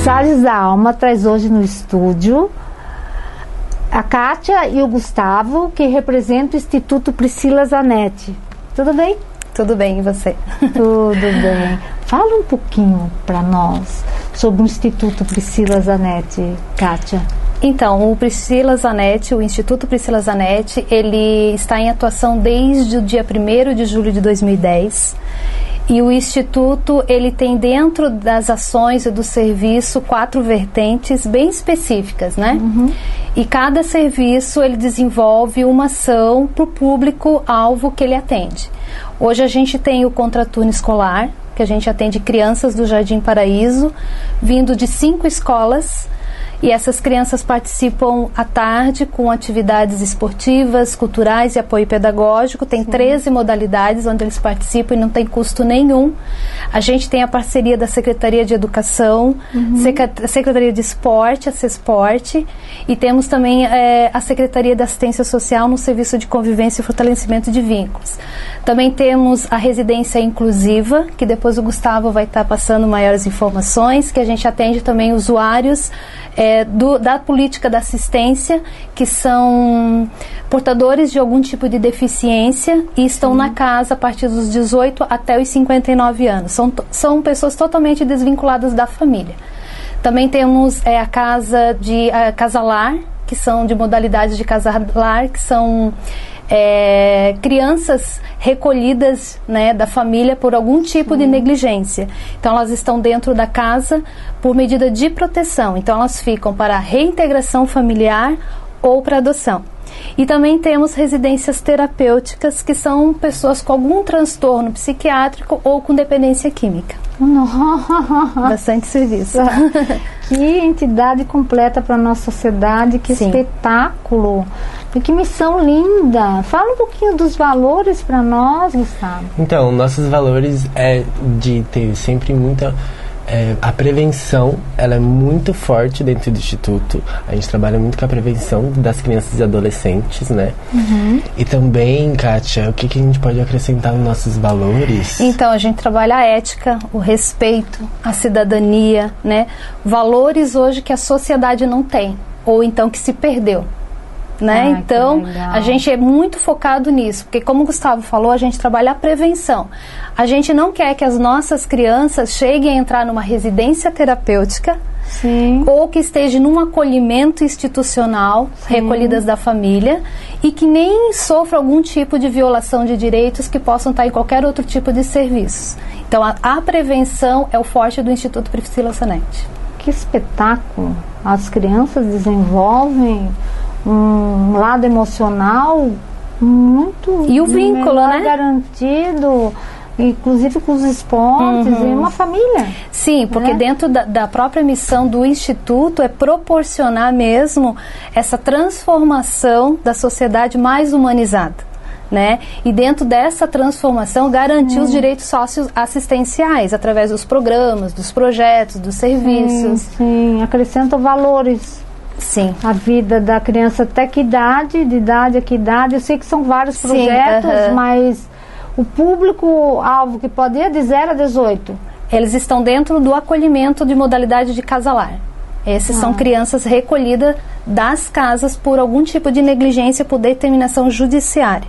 Sares da Alma traz hoje no estúdio a Kátia e o Gustavo, que representam o Instituto Priscila Zanetti. Tudo bem? Tudo bem, e você? Tudo bem. Fala um pouquinho para nós sobre o Instituto Priscila Zanetti, Kátia. Então, o Priscila Zanetti, o Instituto Priscila Zanetti, ele está em atuação desde o dia 1º de julho de 2010. E o Instituto, ele tem dentro das ações e do serviço 4 vertentes bem específicas, né? Uhum. E cada serviço, ele desenvolve uma ação para o público-alvo que ele atende. Hoje a gente tem o contraturno escolar, que a gente atende crianças do Jardim Paraíso, vindo de 5 escolas. E essas crianças participam à tarde com atividades esportivas, culturais e apoio pedagógico. Tem 13 modalidades onde eles participam e não tem custo nenhum. A gente tem a parceria da Secretaria de Educação, Secretaria de Esporte, a CESPORTE, e temos também a Secretaria de Assistência Social no Serviço de Convivência e Fortalecimento de Vínculos. Também temos a residência inclusiva, que depois o Gustavo vai estar passando maiores informações, que a gente atende também usuários da política da assistência, que são portadores de algum tipo de deficiência e estão na casa a partir dos 18 até os 59 anos. São pessoas totalmente desvinculadas da família. Também temos a Casa-Lar, que são de modalidades de Casa-Lar, que são crianças recolhidas, né, da família por algum tipo de negligência. Então elas estão dentro da casa por medida de proteção. Então elas ficam para reintegração familiar ou para adoção. E também temos residências terapêuticas, que são pessoas com algum transtorno psiquiátrico ou com dependência química. Bastante serviço. Que entidade completa para a nossa sociedade, que espetáculo. E que missão linda. Fala um pouquinho dos valores para nós, Gustavo. Então, nossos valores é de ter sempre muita... a prevenção, ela é muito forte dentro do Instituto. A gente trabalha muito com a prevenção das crianças e adolescentes, né? Uhum. E também, Kátia, o que a gente pode acrescentar nos nossos valores? Então, a gente trabalha a ética, o respeito, a cidadania, né? Valores hoje que a sociedade não tem, ou então que se perdeu. Né? Então, a gente é muito focado nisso, porque como o Gustavo falou, a gente trabalha a prevenção. A gente não quer que as nossas crianças cheguem a entrar numa residência terapêutica, ou que estejam num acolhimento institucional, recolhidas da família, e que nem sofram algum tipo de violação de direitos que possam estar em qualquer outro tipo de serviços. Então, a prevenção é o forte do Instituto Priscila Zanetti. Que espetáculo! As crianças desenvolvem um lado emocional muito... E o vínculo, né? Garantido, inclusive com os esportes e uma família. Sim, porque dentro da própria missão do Instituto é proporcionar mesmo essa transformação da sociedade mais humanizada, né? E dentro dessa transformação garantir os direitos socioassistenciais através dos programas, dos projetos, dos serviços. Sim, acrescenta valores. Sim. A vida da criança até que idade, de idade a que idade. Eu sei que são vários projetos, mas o público-alvo que pode ir de 0 a 18. Eles estão dentro do acolhimento de modalidade de Casa-Lar. Esses são crianças recolhidas das casas por algum tipo de negligência por determinação judiciária.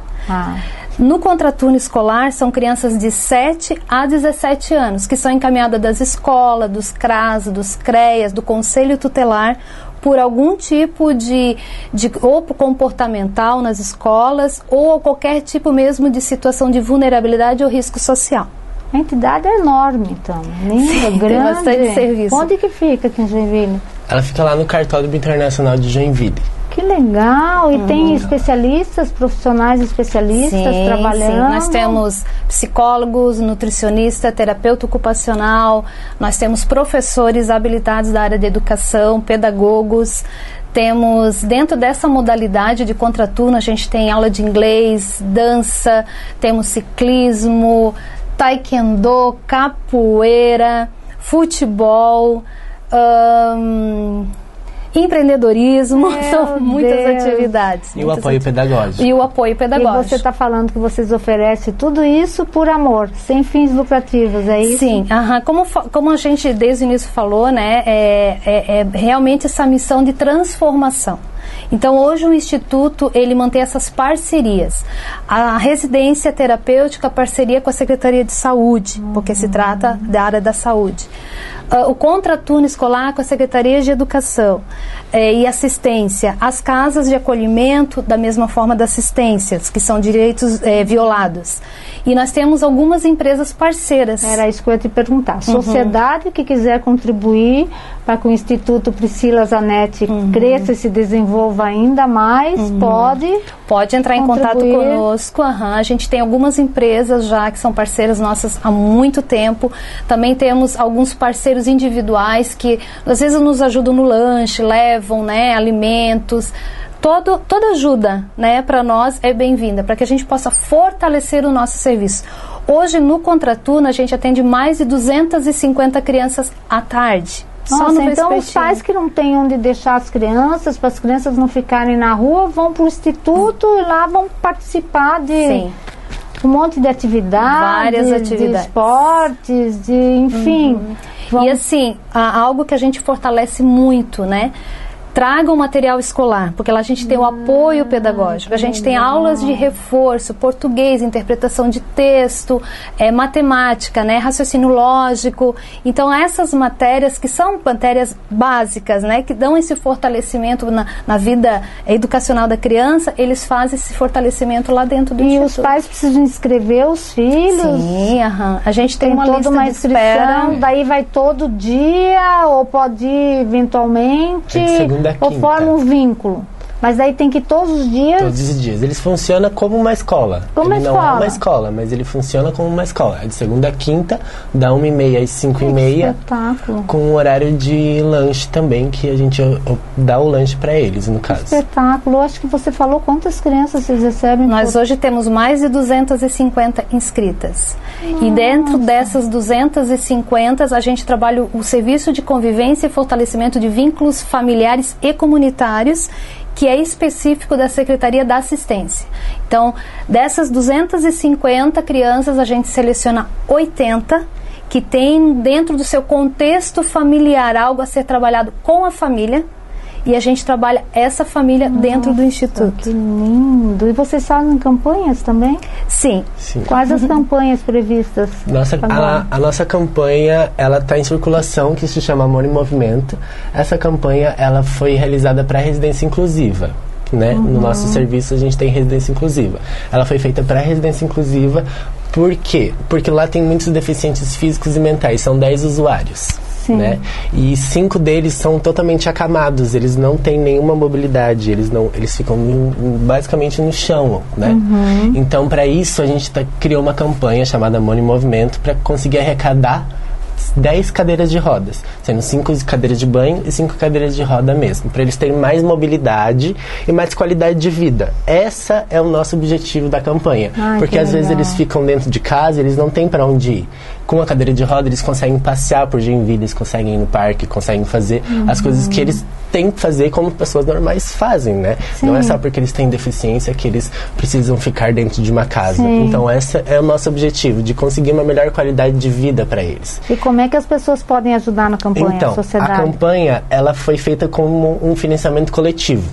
No contraturno escolar, são crianças de 7 a 17 anos, que são encaminhadas das escolas, dos CRAS, dos CREAS, do Conselho Tutelar, por algum tipo de ou comportamental nas escolas, ou qualquer tipo mesmo de situação de vulnerabilidade ou risco social. A entidade é enorme, então. Linda, grande. Tem bastante serviço. Onde que fica aqui em Joinville? Ela fica lá no Cartódromo Internacional de Joinville. Que legal! E tem especialistas, profissionais especialistas trabalhando? Sim, nós temos psicólogos, nutricionista, terapeuta ocupacional, nós temos professores habilitados da área de educação, pedagogos. Temos, dentro dessa modalidade de contraturno, a gente tem aula de inglês, dança, temos ciclismo, taekwondo, capoeira, futebol, empreendedorismo, são muitas atividades. E o apoio pedagógico. E o apoio pedagógico. E você está falando que vocês oferecem tudo isso por amor, sem fins lucrativos, é isso? Sim, como a gente desde o início falou, né, é realmente essa missão de transformação. Então, hoje o Instituto, ele mantém essas parcerias. A residência terapêutica, parceria com a Secretaria de Saúde, porque se trata da área da saúde. O contraturno escolar com a Secretaria de Educação e Assistência. As casas de acolhimento, da mesma forma das assistências, que são direitos violados. E nós temos algumas empresas parceiras. Era isso que eu ia te perguntar. Sociedade que quiser contribuir para que o Instituto Priscila Zanetti cresça e se desenvolva ainda mais, pode entrar em contato conosco. A gente tem algumas empresas já que são parceiras nossas há muito tempo. Também temos alguns parceiros individuais que às vezes nos ajudam no lanche, levam, né, alimentos. Toda ajuda, né, para nós é bem-vinda, para que a gente possa fortalecer o nosso serviço. Hoje, no contraturno, a gente atende mais de 250 crianças à tarde. Nossa, então os pais que não têm onde deixar as crianças, para as crianças não ficarem na rua, vão para o instituto e lá vão participar de um monte de atividades, várias atividades, de esportes, enfim. E assim, algo que a gente fortalece muito, né? Tragam material escolar, porque lá a gente tem o apoio pedagógico, a gente tem aulas de reforço, português, interpretação de texto, matemática, né, raciocínio lógico. Então, essas matérias que são matérias básicas, né, que dão esse fortalecimento na vida educacional da criança, eles fazem esse fortalecimento lá dentro do instituto. E os pais precisam inscrever os filhos? Sim, a gente tem uma lista de espera. Daí vai todo dia ou pode ir eventualmente? Ou forma um vínculo. Mas daí tem que ir todos os dias? Todos os dias. Eles funcionam como uma escola. Como uma escola? Não é uma escola, mas ele funciona como uma escola. É de segunda a quinta, da 1h30 às 5h30. Espetáculo. Com um horário de lanche também, que a gente dá o lanche para eles, no caso. Espetáculo. Eu acho que você falou quantas crianças vocês recebem? Nós hoje temos mais de 250 inscritas. Nossa. E dentro dessas 250, a gente trabalha o serviço de convivência e fortalecimento de vínculos familiares e comunitários, que é específico da Secretaria da Assistência. Então, dessas 250 crianças, a gente seleciona 80 que tem dentro do seu contexto familiar algo a ser trabalhado com a família, e a gente trabalha essa família dentro do Instituto. Que lindo! E vocês fazem campanhas também? Sim. Quais as campanhas previstas? A nossa campanha, ela está em circulação, que se chama Amor em Movimento. Essa campanha, ela foi realizada para residência inclusiva. Né? No nosso serviço a gente tem residência inclusiva. Ela foi feita para residência inclusiva. Por quê? Porque lá tem muitos deficientes físicos e mentais. São 10 usuários. Né? E 5 deles são totalmente acamados, eles não têm nenhuma mobilidade, eles ficam basicamente no chão, né? Então, para isso, a gente criou uma campanha chamada Amor em Movimento para conseguir arrecadar 10 cadeiras de rodas, sendo 5 cadeiras de banho e 5 cadeiras de roda mesmo, para eles terem mais mobilidade e mais qualidade de vida. Essa é o nosso objetivo da campanha, porque às vezes eles ficam dentro de casa, eles não têm para onde ir. Com a cadeira de roda, eles conseguem passear por Joinville, eles conseguem ir no parque, conseguem fazer as coisas que eles têm que fazer como pessoas normais fazem, né? Não é só porque eles têm deficiência que eles precisam ficar dentro de uma casa. Então, esse é o nosso objetivo, de conseguir uma melhor qualidade de vida para eles. E como é que as pessoas podem ajudar na campanha, então, a sociedade? A campanha, ela foi feita como um financiamento coletivo.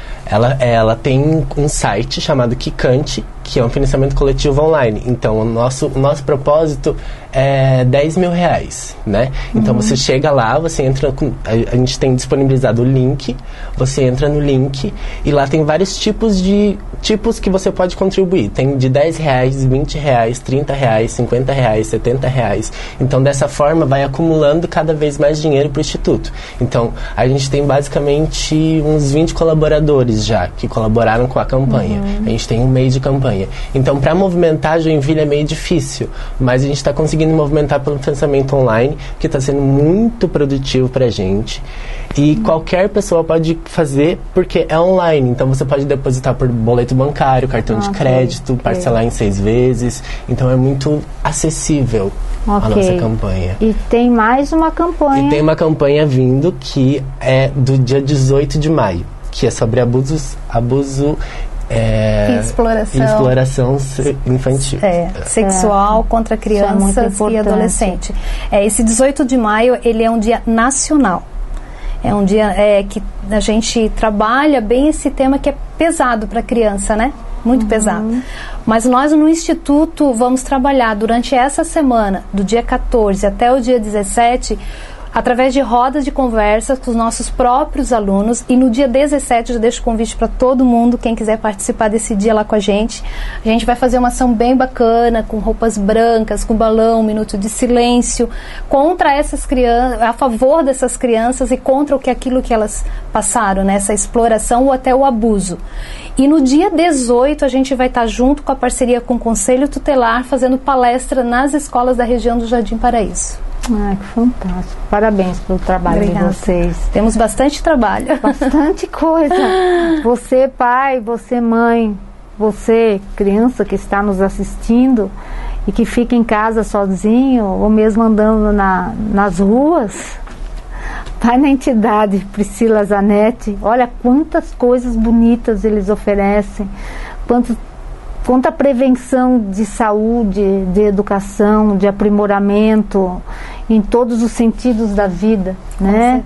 Ela tem um site chamado Kikante, que é um financiamento coletivo online. Então, o nosso propósito é R$10.000, né? Então, você chega lá, você entra... A gente tem disponibilizado o link, você entra no link e lá tem vários tipos que você pode contribuir. Tem de R$10, R$20, R$30, R$50, R$70. Então, dessa forma, vai acumulando cada vez mais dinheiro para o Instituto. Então, a gente tem basicamente uns 20 colaboradores já, que colaboraram com a campanha. A gente tem um mês de campanha. campanha. Então, para movimentar Joinville é meio difícil, mas a gente está conseguindo movimentar pelo financiamento online, que está sendo muito produtivo para a gente. E qualquer pessoa pode fazer, porque é online. Então, você pode depositar por boleto bancário, cartão de crédito, parcelar em 6 vezes. Então, é muito acessível a nossa campanha. E tem mais uma campanha. E tem uma campanha vindo que é do dia 18 de maio, que é sobre abuso e exploração infantil. Sexual contra crianças e adolescentes. Esse 18 de maio, ele é um dia nacional. É um dia que a gente trabalha bem esse tema que é pesado para a criança, né? Muito pesado. Mas nós no Instituto vamos trabalhar durante essa semana, do dia 14 até o dia 17, através de rodas de conversa com os nossos próprios alunos. E no dia 17 eu deixo o convite para todo mundo, quem quiser participar desse dia lá com a gente. A gente vai fazer uma ação bem bacana, com roupas brancas, com balão, 1 minuto de silêncio, contra essas crianças, a favor dessas crianças e contra aquilo que elas passaram, né? Essa exploração ou até o abuso. E no dia 18 a gente vai estar junto com a parceria com o Conselho Tutelar, fazendo palestra nas escolas da região do Jardim Paraíso. Que fantástico. Parabéns pelo trabalho de vocês. Temos bastante trabalho. Bastante coisa. Você, pai, você, mãe, você, criança que está nos assistindo e que fica em casa sozinho ou mesmo andando nas ruas, vai na entidade Priscila Zanetti. Olha quantas coisas bonitas eles oferecem. Quanta prevenção de saúde, de educação, de aprimoramento em todos os sentidos da vida, né?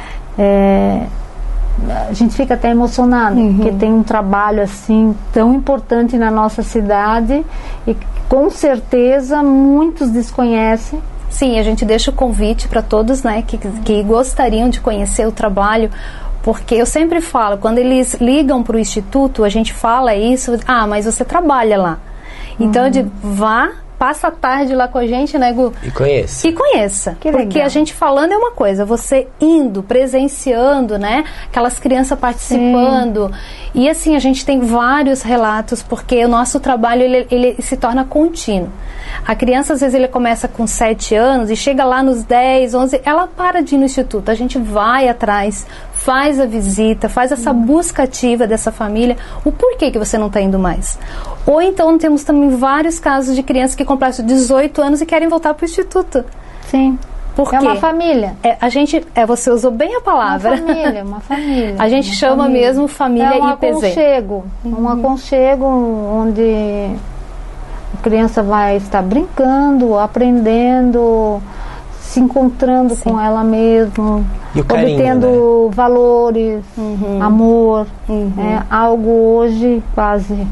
A gente fica até emocionado, porque tem um trabalho assim tão importante na nossa cidade e com certeza muitos desconhecem. Sim, a gente deixa o convite para todos, né, que gostariam de conhecer o trabalho. Porque eu sempre falo, quando eles ligam para o Instituto, a gente fala isso, mas você trabalha lá. Então, eu digo, passa a tarde lá com a gente, né, Gu? E conheça. E conheça. Que porque legal. A gente falando é uma coisa, você indo, presenciando, né, aquelas crianças participando. Sim. E assim, a gente tem vários relatos, porque o nosso trabalho, ele se torna contínuo. A criança, às vezes, ele começa com 7 anos e chega lá nos 10, 11, ela para de ir no Instituto. A gente vai atrás, faz a visita, faz essa busca ativa dessa família. O porquê que você não está indo mais? Ou então temos também vários casos de crianças que completam 18 anos e querem voltar para o Instituto. Sim. Por quê? É uma família. Você usou bem a palavra. Uma família. A gente chama mesmo família IPZ. Um aconchego onde a criança vai estar brincando, aprendendo, se encontrando com ela mesma, obtendo valores, amor. Algo hoje quase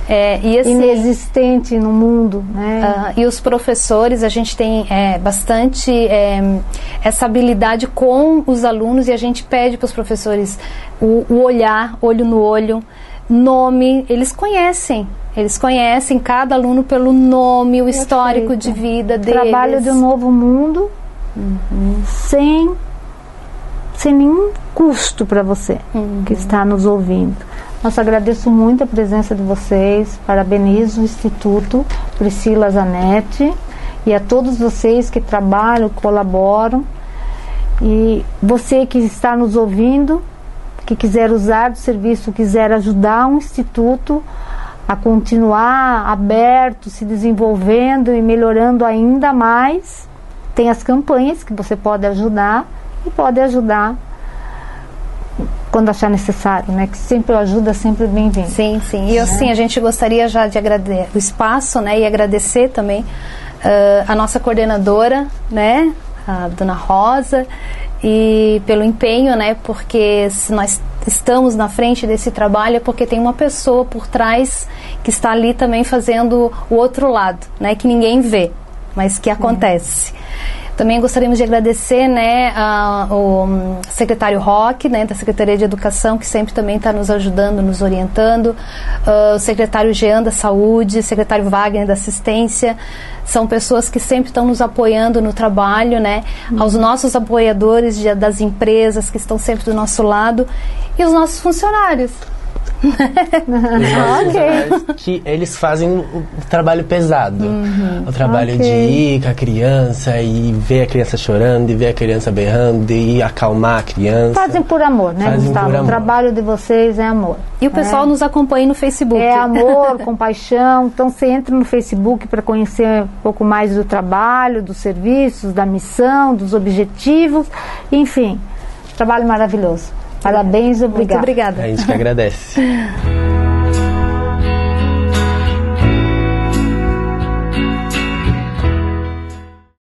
inexistente no mundo, né? E os professores, a gente tem bastante essa habilidade com os alunos e a gente pede para os professores o olhar, olho no olho, nome, eles conhecem cada aluno pelo nome, o histórico de vida deles. Trabalho de um novo mundo sem nenhum custo para você que está nos ouvindo. Nossa, agradeço muito a presença de vocês, parabenizo o Instituto Priscila Zanetti e a todos vocês que trabalham, colaboram. E você que está nos ouvindo, que quiser usar do serviço, quiser ajudar um instituto a continuar aberto, se desenvolvendo e melhorando ainda mais, tem as campanhas que você pode ajudar e pode ajudar quando achar necessário, né? Que sempre ajuda, sempre bem-vindo. Sim, sim. E assim, a gente gostaria já de agradecer o espaço, né? E agradecer também a nossa coordenadora, né? A Dona Rosa, e pelo empenho, né? Porque se nós estamos na frente desse trabalho é porque tem uma pessoa por trás que está ali também fazendo o outro lado, né? Que ninguém vê, mas que acontece. Também gostaríamos de agradecer, né, ao secretário Roque, né, da Secretaria de Educação, que sempre também está nos ajudando, nos orientando, o secretário Jean da Saúde, secretário Wagner da Assistência. São pessoas que sempre estão nos apoiando no trabalho, né, aos nossos apoiadores das empresas que estão sempre do nosso lado e os nossos funcionários. Que eles fazem o trabalho pesado. O trabalho de ir com a criança e ver a criança chorando, e ver a criança berrando, e acalmar a criança. Fazem por amor, né, Gustavo? O trabalho de vocês é amor. E o pessoal nos acompanha no Facebook. É amor, compaixão. Então você entra no Facebook para conhecer um pouco mais do trabalho, dos serviços, da missão, dos objetivos. Enfim, trabalho maravilhoso. Parabéns, obrigada. Muito obrigada. A gente que agradece.